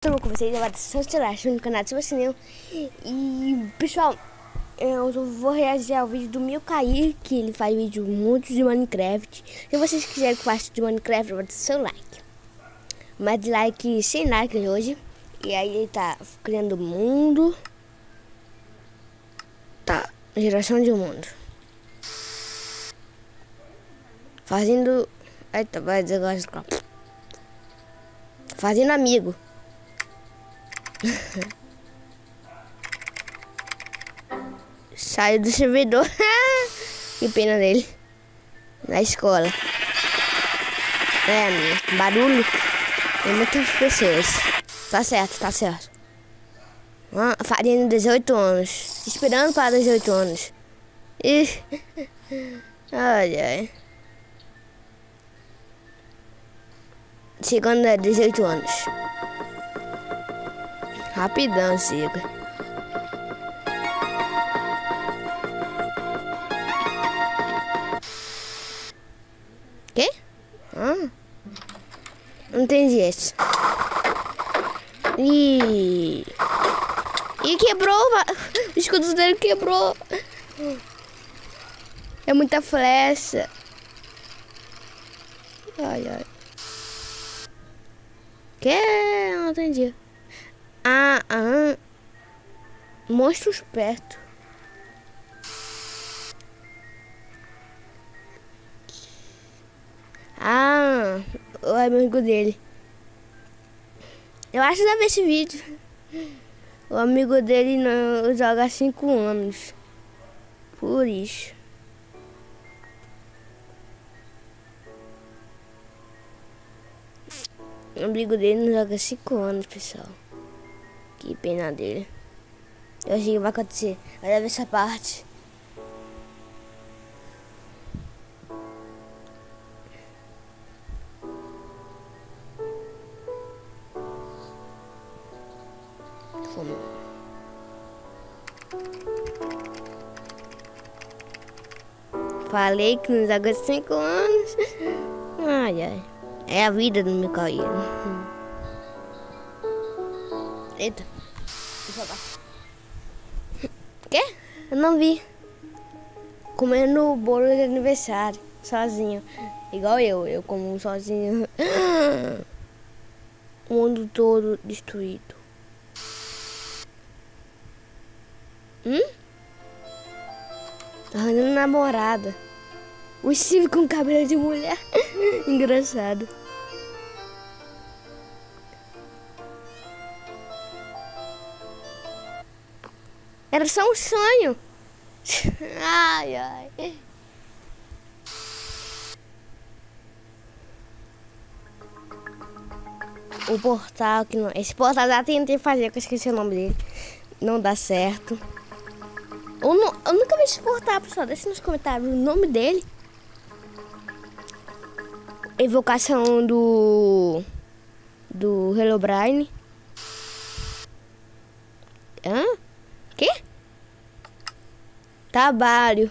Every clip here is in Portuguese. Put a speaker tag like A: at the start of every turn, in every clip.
A: tudo com vocês, eu sou o no canal do Silva Cinema. E pessoal, eu vou reagir ao vídeo do Milcair, que ele faz vídeo muito de Minecraft. Se vocês quiserem que eu faça de Minecraft, eu vou dar seu like. Mas de like, 100 likes hoje. E aí ele tá criando mundo. Tá, geração de mundo. Fazendo... Eita, vai desagostar. Fazendo amigo. Saiu do servidor. Que pena dele. Na escola. Barulho. Tem muitas pessoas. Tá certo, tá certo. Fazendo 18 anos. Esperando para 18 anos. Ai, ai. Chegando a 18 anos. Rapidão, chega. Quê? Não entendi isso. E quebrou. O escudo dele quebrou. É muita flecha. Ai, ai. Que? Não entendi. Monstros perto. O amigo dele. Eu acho que deve ver esse vídeo. O amigo dele não joga há 5 anos. Por isso. O amigo dele não joga há 5 anos, pessoal. Que pena dele. Eu achei que vai acontecer. Olha essa parte. Falei que não joga há 5 anos. Ai, ai. É a vida do Milcair. Eita. Deixa eu ver. Quê? Eu não vi. Comendo bolo de aniversário. Sozinho. Igual eu. Eu como sozinho. O mundo todo destruído. Tá arranjando namorada. O Steve com cabelo de mulher. Engraçado. Era só um sonho. Ai, ai. O portal que não... Esse portal já tentei fazer, que eu esqueci o nome dele. Não dá certo. Eu nunca vi esse portal, pessoal. Deixa nos comentários o nome dele. Evocação do Herobrine. Quê? Trabalho.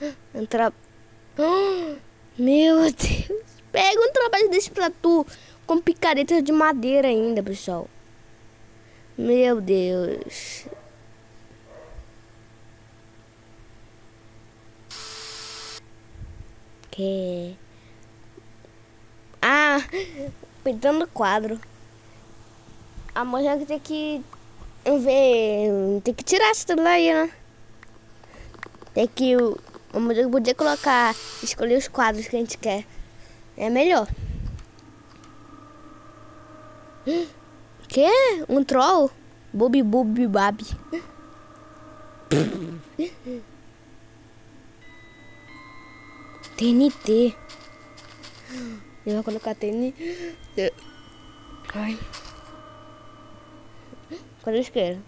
A: Meu Deus. Pega um trabalho desse pra tu. Com picareta de madeira ainda, pessoal. Meu Deus. Que... pintando quadro. A moça tem que ver... Tem que tirar isso tudo aí, né? Tem que... A moça podia colocar... Escolher os quadros que a gente quer. É melhor. Que? Um troll? Bobi bobi babi. TNT. Eu vou colocar TNT. Ai. Cadê o isqueiro?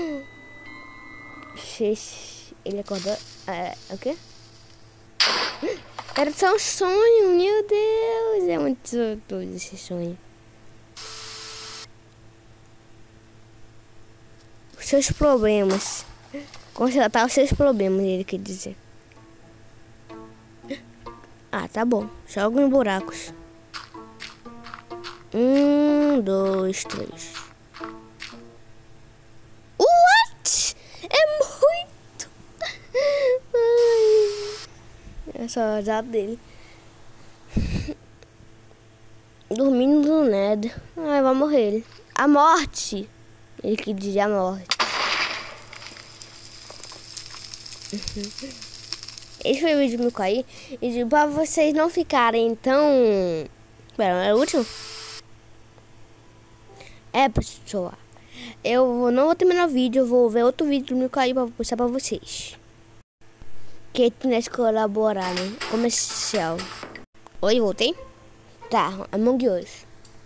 A: Ele acordou. O quê? Era só um sonho, meu Deus. É muito doido esse sonho. Os seus problemas. Constatar os seus problemas, ele quer dizer. Tá bom. Joga em buracos. 1, 2, 3. É só a risada dele. Dormindo no Nether. Ai, vai morrer ele. A morte. Ele que diz a morte. Esse foi o vídeo do meu cair. E pra vocês não ficarem tão... Espera, é o último? É, pessoal. Não vou terminar o vídeo. Eu vou ver outro vídeo do meu cair pra postar pra vocês. Que nesse colaborar, né? Comercial. Oi, voltei? Tá, Among Us.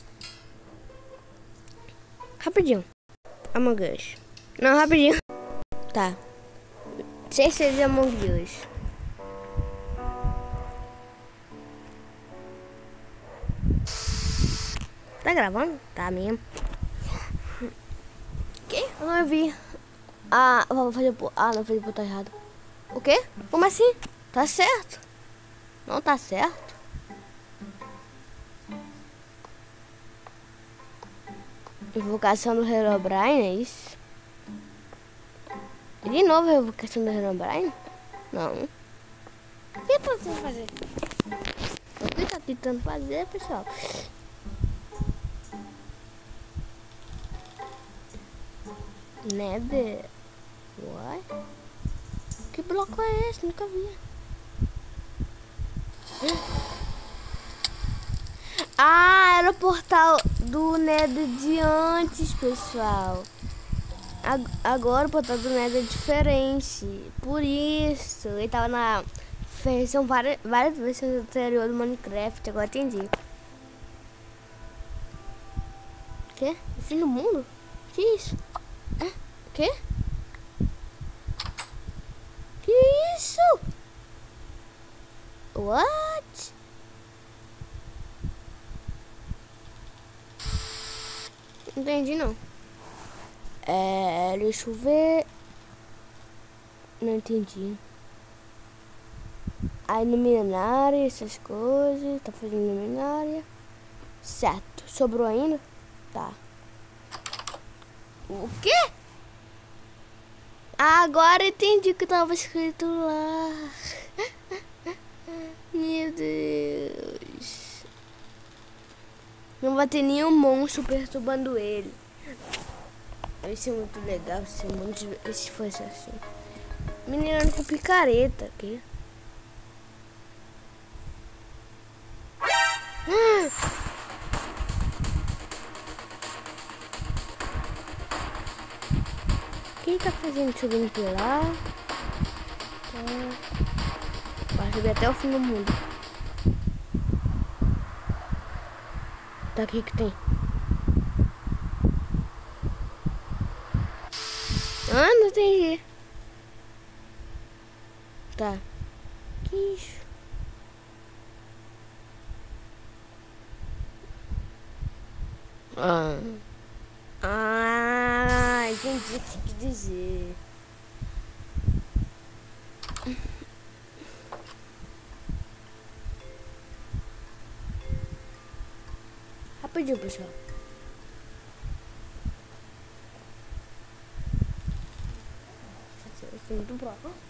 A: Rapidinho. Among Us. Não, rapidinho. Tá. 6 de Among Us. Tá gravando? Tá mesmo. Que? Eu não vi. Ah, vou fazer... Ah, não, fazer botar errado. O quê? Como assim? Tá certo. Não tá certo. Invocação do Herobrine, é isso? De novo a invocação do Herobrine? Não. O que tá tentando fazer? O que tá tentando fazer, pessoal? Nether? What? Que bloco é esse? Nunca vi. Ah, era o portal do Nether de antes, pessoal. Agora o portal do Nether é diferente. Por isso, ele tava na versão, várias versões anteriores do Minecraft. Agora entendi. O quê? O fim do mundo? Que isso? O quê? Que isso? What? Não entendi não. Deixa eu ver. Não entendi. Aí luminária, essas coisas. Tá fazendo luminária. Certo. Sobrou ainda? Tá. O quê? Agora entendi o que tava escrito lá. Meu Deus. Não vai ter nenhum monstro perturbando ele. Vai ser muito legal se fosse assim. Menino com picareta aqui. Quem tá fazendo subindo por lá? Vai subir até o fim do mundo. Tá aqui que tem. Ah, não entendi. Tá. Que isso? Entendi o que você quis dizer. Rapidinho, pessoal. Isso é muito bom.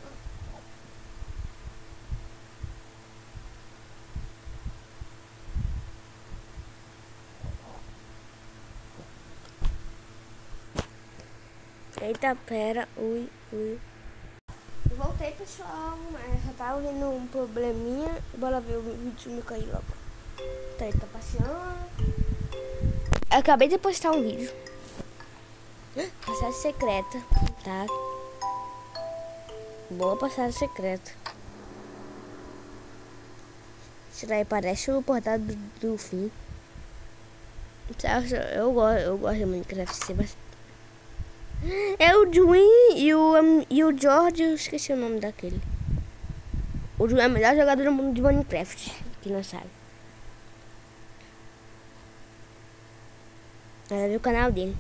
A: Eita, pera, ui. Voltei, pessoal, mas só tava vendo um probleminha. Bora ver o vídeo me cair logo. Tá, ele tá passeando. Eu acabei de postar um vídeo. Passagem secreta, tá? Boa passagem secreta. Isso daí parece o portal do fim. Eu gosto de Minecraft. É o Dwayne e o George, eu esqueci o nome daquele. O Dwayne é o melhor jogador do mundo de Minecraft, que não sabe. Vai ver o canal dele.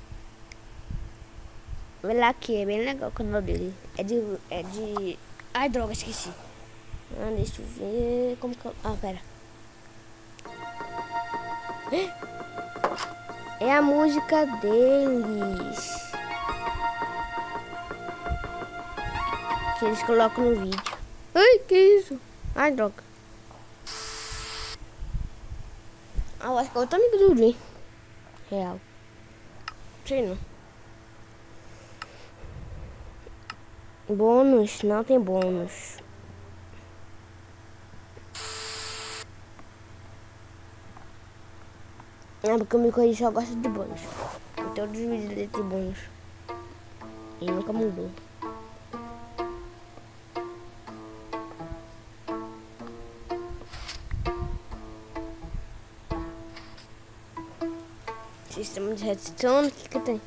A: Vai lá que é bem legal o canal dele. É de... Ai, droga, esqueci. Deixa eu ver como que... pera. É a música deles. Que eles colocam no vídeo. Ai, que isso? Ai, droga. Ah, eu acho que é outro amigo do Jim. Real. Sei não. Bônus, não tem bônus. É porque o Mico só gosta de bônus. Em todos os vídeos dele tem bônus. E nunca mudou. Sistema de redstone, o que tem?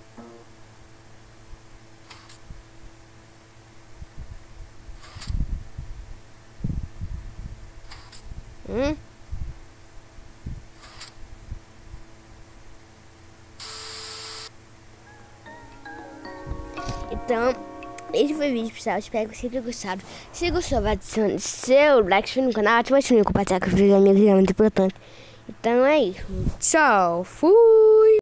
A: Então, esse foi o vídeo, pessoal. Espero que vocês tenham gostado. Se gostou, vai adicionar seu like, se inscreva no canal, ativa o sininho, compartilhar com os amigos, é muito importante. Então é isso. Tchau. Fui.